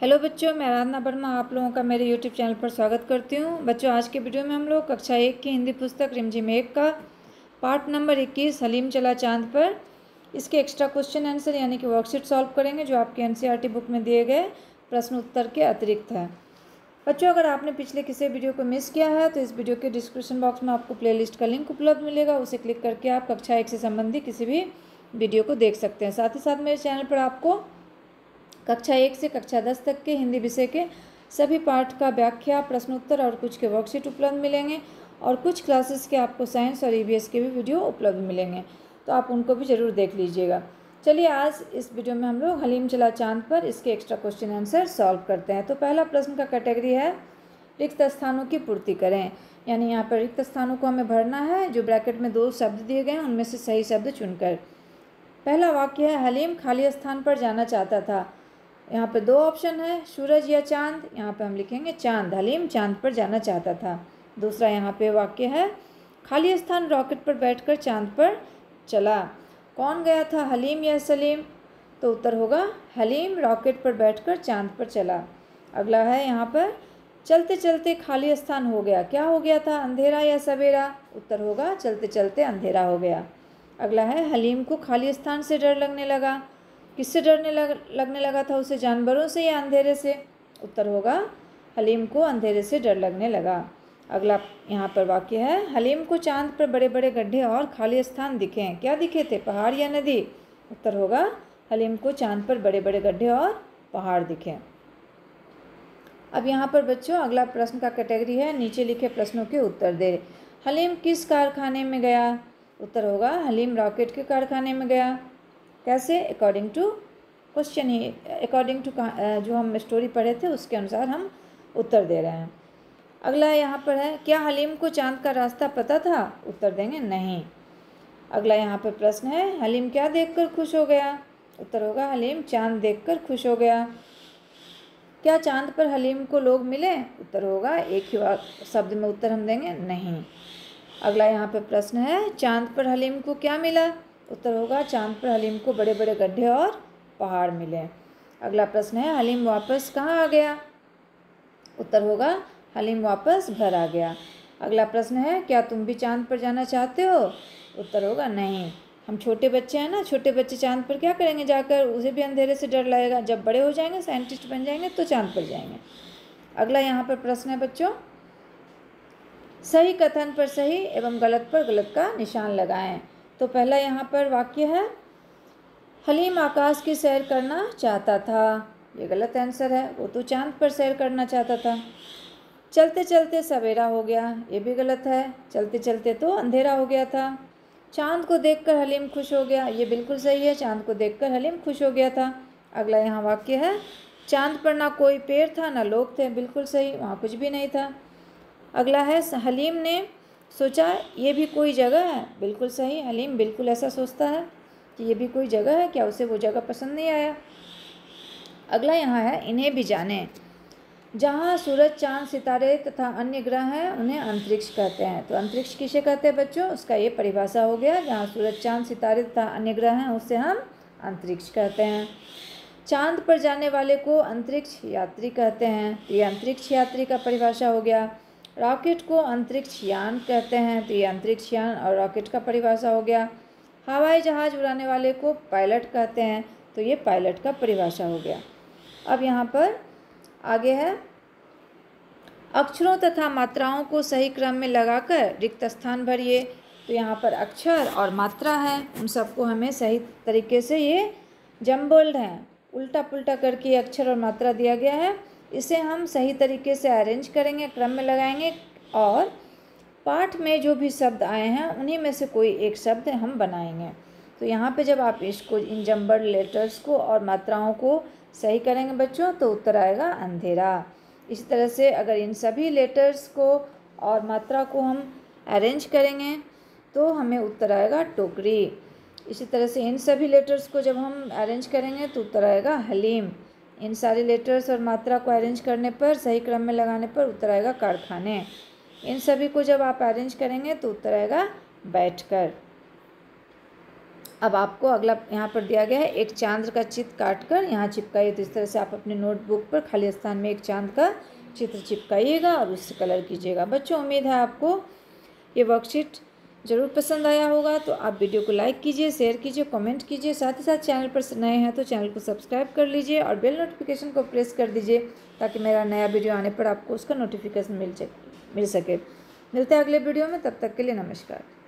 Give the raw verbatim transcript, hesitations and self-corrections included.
Hello बच्चों, मैं आराधना वर्मा आप लोगों का मेरे यूट्यूब चैनल पर स्वागत करती हूँ। बच्चों, आज के वीडियो में हम लोग कक्षा एक की हिंदी पुस्तक रिमझिम एक का पार्ट नंबर इक्कीस हलीम चला चांद पर इसके एक्स्ट्रा क्वेश्चन आंसर यानी कि वर्कशीट सॉल्व करेंगे, जो आपके एनसीईआरटी बुक में दिए गए प्रश्न उत्तर के अतिरिक्त है। बच्चों, अगर आपने पिछले किसी वीडियो को मिस किया है तो इस वीडियो के डिस्क्रिप्शन बॉक्स में आपको प्लेलिस्ट का लिंक उपलब्ध मिलेगा, उसे क्लिक करके आप कक्षा एक से संबंधित किसी भी वीडियो को देख सकते हैं। साथ ही साथ मेरे चैनल पर आपको कक्षा एक से कक्षा दस तक के हिंदी विषय के सभी पाठ का व्याख्या, प्रश्नोत्तर और कुछ के वर्कशीट उपलब्ध मिलेंगे और कुछ क्लासेस के आपको साइंस और ईवीएस के भी वीडियो उपलब्ध मिलेंगे, तो आप उनको भी ज़रूर देख लीजिएगा। चलिए, आज इस वीडियो में हम लोग हलीम चला चांद पर इसके एक्स्ट्रा क्वेश्चन आंसर सॉल्व करते हैं। तो पहला प्रश्न का कैटेगरी है रिक्त स्थानों की पूर्ति करें, यानी यहाँ पर रिक्त स्थानों को हमें भरना है। जो ब्रैकेट में दो शब्द दिए गए हैं उनमें से सही शब्द चुनकर। पहला वाक्य है हलीम खाली स्थान पर जाना चाहता था। यहाँ पे दो ऑप्शन है, सूरज या चांद। यहाँ पे हम लिखेंगे चांद। हलीम चांद पर जाना चाहता था। दूसरा यहाँ पे वाक्य है खाली स्थान रॉकेट पर बैठकर चांद पर चला। कौन गया था, हलीम या सलीम? तो उत्तर होगा हलीम रॉकेट पर बैठकर चांद पर चला। अगला है यहाँ पर चलते चलते खाली स्थान हो गया। क्या हो गया था, अंधेरा या सवेरा? उत्तर होगा चलते चलते अंधेरा हो गया। अगला है हलीम को खाली स्थान से डर लगने लगा। किससे डरने लग लगने लगा था उसे, जानवरों से या अंधेरे से? उत्तर होगा हलीम को अंधेरे से डर लगने लगा। अगला यहाँ पर वाक्य है हलीम को चांद पर बड़े बड़े गड्ढे और खाली स्थान दिखे। क्या दिखे थे, पहाड़ या नदी? उत्तर होगा हलीम को चांद पर बड़े बड़े गड्ढे और पहाड़ दिखे। अब यहाँ पर बच्चों अगला प्रश्न का कैटेगरी है नीचे लिखे प्रश्नों के उत्तर दे। हलीम किस कारखाने में गया? उत्तर होगा हलीम रॉकेट के कारखाने में गया। कैसे? अकॉर्डिंग टू क्वेश्चन ही, अकॉर्डिंग टू जो हम स्टोरी पढ़े थे उसके अनुसार हम उत्तर दे रहे हैं। अगला यहाँ पर है क्या हलीम को चांद का रास्ता पता था? उत्तर देंगे नहीं। अगला यहाँ पर प्रश्न है हलीम क्या देखकर खुश हो गया? उत्तर होगा हलीम चांद देखकर खुश हो गया। क्या चांद पर हलीम को लोग मिले? उत्तर होगा एक ही शब्द में उत्तर हम देंगे नहीं। अगला यहाँ पर प्रश्न है चांद पर हलीम को क्या मिला? उत्तर होगा चांद पर हलीम को बड़े बड़े गड्ढे और पहाड़ मिले। अगला प्रश्न है हलीम वापस कहाँ आ गया? उत्तर होगा हलीम वापस घर आ गया। अगला प्रश्न है क्या तुम भी चांद पर जाना चाहते हो? उत्तर होगा नहीं। हम छोटे बच्चे हैं ना, छोटे बच्चे चांद पर क्या करेंगे जाकर, उसे भी अंधेरे से डर लगेगा। जब बड़े हो जाएंगे, साइंटिस्ट बन जाएंगे तो चांद पर जाएंगे। अगला यहाँ पर प्रश्न है बच्चों सही कथन पर सही एवं गलत पर गलत का निशान लगाएं। तो पहला यहाँ पर वाक्य है हलीम आकाश की सैर करना चाहता था। ये गलत आंसर है, वो तो चांद पर सैर करना चाहता था। चलते चलते सवेरा हो गया, ये भी गलत है। चलते चलते तो अंधेरा हो गया था। चांद को देखकर हलीम खुश हो गया, ये बिल्कुल सही है। चांद को देखकर हलीम खुश हो गया था। अगला यहाँ वाक्य है चांद पर ना कोई पेड़ था ना लोग थे, बिल्कुल सही, वहाँ कुछ भी नहीं था। अगला है हलीम ने सोचा ये भी कोई जगह है, बिल्कुल सही। हलीम बिल्कुल ऐसा सोचता है कि ये भी कोई जगह है, क्या उसे वो जगह पसंद नहीं आया। अगला यहाँ है इन्हें भी जाने। जहाँ सूरज चांद सितारे तथा अन्य ग्रह हैं उन्हें अंतरिक्ष कहते हैं। तो अंतरिक्ष किसे कहते हैं बच्चों, उसका ये परिभाषा हो गया। जहाँ सूरज चांद सितारे तथा अन्य ग्रह हैं उसे हम अंतरिक्ष कहते हैं। चांद पर जाने वाले को अंतरिक्ष यात्री कहते हैं, तो ये अंतरिक्ष यात्री का परिभाषा हो गया। रॉकेट को अंतरिक्ष यान कहते हैं, तो ये अंतरिक्ष यान और रॉकेट का परिभाषा हो गया। हवाई जहाज़ उड़ाने वाले को पायलट कहते हैं, तो ये पायलट का परिभाषा हो गया। अब यहाँ पर आगे है अक्षरों तथा मात्राओं को सही क्रम में लगाकर रिक्त स्थान भरिए। तो यहाँ पर अक्षर और मात्रा है, उन सबको हमें सही तरीके से, ये जम्बल्ड हैं, उल्टा पुल्टा करके अक्षर और मात्रा दिया गया है, इसे हम सही तरीके से अरेंज करेंगे, क्रम में लगाएंगे और पाठ में जो भी शब्द आए हैं उन्हीं में से कोई एक शब्द हम बनाएंगे। तो यहाँ पे जब आप इसको, इन जम्बल्ड लेटर्स को और मात्राओं को सही करेंगे बच्चों, तो उत्तर आएगा अंधेरा। इसी तरह से अगर इन सभी लेटर्स को और मात्रा को हम अरेंज करेंगे तो हमें उत्तर आएगा टोकरी। इसी तरह से इन सभी लेटर्स को जब हम अरेंज करेंगे तो उत्तर आएगा हलीम। इन सारे लेटर्स और मात्रा को अरेंज करने पर, सही क्रम में लगाने पर उत्तर आएगा कारखाने। इन सभी को जब आप अरेंज करेंगे तो उत्तर आएगा बैठकर। अब आपको अगला यहाँ पर दिया गया है एक चांद का चित्र काट कर यहाँ चिपकाइए। तो इस तरह से आप अपने नोटबुक पर खाली स्थान में एक चांद का चित्र चिपकाइएगा और उससे कलर कीजिएगा। बच्चों उम्मीद है आपको ये वर्कशीट ज़रूर पसंद आया होगा। तो आप वीडियो को लाइक कीजिए, शेयर कीजिए, कमेंट कीजिए। साथ ही साथ चैनल पर नए हैं तो चैनल को सब्सक्राइब कर लीजिए और बेल नोटिफिकेशन को प्रेस कर दीजिए ताकि मेरा नया वीडियो आने पर आपको उसका नोटिफिकेशन मिल मिल सके। मिलते हैं अगले वीडियो में, तब तक के लिए नमस्कार।